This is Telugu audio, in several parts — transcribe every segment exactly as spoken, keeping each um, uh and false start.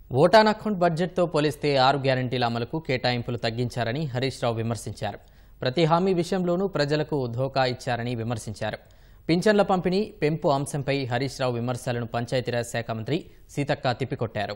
ఓటాన్ అకౌంట్ బడ్జెట్తో పోలిస్తే ఆరు గ్యారంటీల అమలుకు కేటాయింపులు తగ్గించారని హరీష్ రావు విమర్శించారు. ప్రతి హామీ విషయంలోనూ ప్రజలకు ధోకా ఇచ్చారని విమర్శించారు. పింఛన్ల పంపిణీ పెంపు అంశంపై హరీష్ రావు విమర్శలను పంచాయతీరాజ్ శాఖ మంత్రి సీతక్క తిప్పికొట్టారు.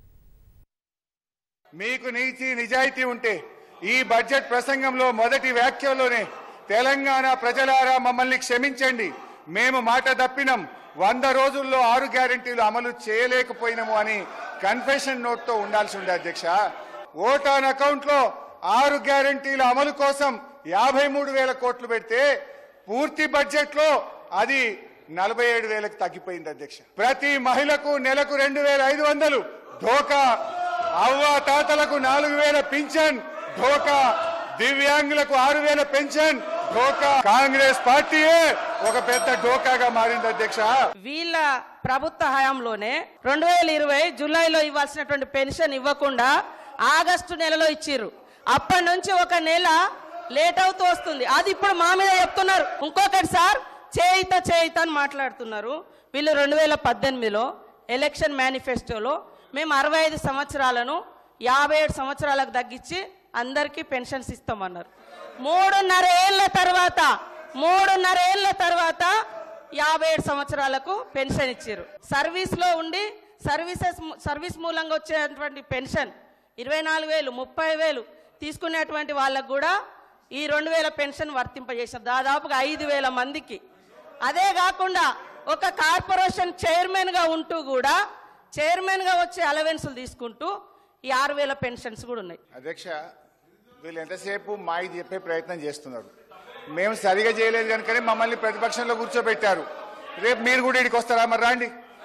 మీకు నీతి నిజాయితీ ఉంటే ఈ బడ్జెట్ ప్రసంగంలో మొదటి వ్యాఖ్యలోనే తెలంగాణ ప్రజలారా మమ్మల్ని క్షమించండి, మేము మాట తప్పినం, వంద రోజుల్లో ఆరు గ్యారెంటీలు అమలు చేయలేకపోయినాము అని కన్ఫెషన్ నోట్ తో ఉండాల్సి ఉంది అధ్యక్ష. ఓటాన్ అకౌంట్ లో ఆరు గ్యారెంటీల అమలు కోసం యాభై మూడు వేల కోట్లు పెడితే పూర్తి బడ్జెట్ లో అది నలభై ఏడు వేలకు తగ్గిపోయింది అధ్యక్ష. ప్రతి మహిళకు నెలకు రెండు వేల ఐదు వందలు ధోకా, అవ్వ తాతలకు నాలుగు వేల పింఛన్ ధోకా, దివ్యాంగులకు ఆరు వేల పెన్షన్ ధోకా. కాంగ్రెస్ పార్టీయే ఒక పెద్ద ధోకాగా మారింది అధ్యక్ష. వీళ్ళ ప్రభుత్వ హయాంలోనే రెండు వేల ఇరవై జూలైలో ఇవ్వాల్సినటువంటి పెన్షన్ ఇవ్వకుండా ఆగస్టు నెలలో ఇచ్చిర్రు. అప్పటి నుంచి ఒక నెల లేట్ అవుతూ వస్తుంది. అది ఇప్పుడు మా మీద చెప్తున్నారు. ఇంకొకటి సార్ చేయిత చేయిత అని మాట్లాడుతున్నారు. వీళ్ళు రెండు వేల పద్దెనిమిదిలో ఎలక్షన్ మేనిఫెస్టోలో మేము అరవై ఐదు సంవత్సరాలను యాభై ఏడు సంవత్సరాలకు తగ్గించి అందరికీ పెన్షన్స్ ఇస్తామన్నారు. మూడున్నర ఏళ్ల తర్వాత మూడున్నర ఏళ్ల తర్వాత యాభై ఏడు సంవత్సరాలకు పెన్షన్ ఇచ్చారు. సర్వీస్లో ఉండి సర్వీసెస్ సర్వీస్ మూలంగా వచ్చేటువంటి పెన్షన్ ఇరవై నాలుగు వేలు ముప్పై వేలు తీసుకునేటువంటి వాళ్ళకు కూడా ఈ రెండు వేల పెన్షన్ వర్తింపజేసారు దాదాపుగా ఐదు వేల మందికి. అదే కాకుండా ఒక కార్పొరేషన్ చైర్మన్గా ఉంటూ కూడా చైర్మన్గా వచ్చే అలవెన్సులు తీసుకుంటూ ఈ ఆరు వేల పెన్షన్స్ కూడా ఉన్నాయి. అధ్యక్ష, వీళ్ళు ఎంతసేపు మాయి చెప్పే ప్రయత్నం చేస్తున్నారు. మేము సరిగా చేయలేదు కనుకనే మమ్మల్ని ప్రతిపక్షంలో కూర్చోబెట్టారు. రేపు మీరు కూడా ఇడికి వస్తారా? మరి రాండి,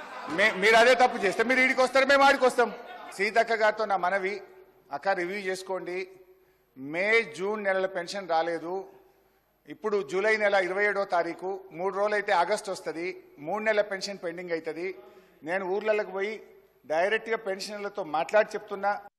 మీరు అదే తప్పు చేస్తే మీరు ఇడికి వస్తారు, మేము ఆడికి వస్తాం. సీతక్క గారితో నా మనవి, అక్క రివ్యూ చేసుకోండి. మే జూన్ నెలల పెన్షన్ రాలేదు. ఇప్పుడు జూలై నెల ఇరవై ఏడో తారీఖు మూడు రోజులు అయితే ఆగస్ట్ వస్తుంది. మూడు నెలల పెన్షన్ పెండింగ్ అవుతుంది. నేను ఊర్లలోకి పోయి డైరెక్ట్గా పెన్షన్లతో మాట్లాడి చెప్తున్నా.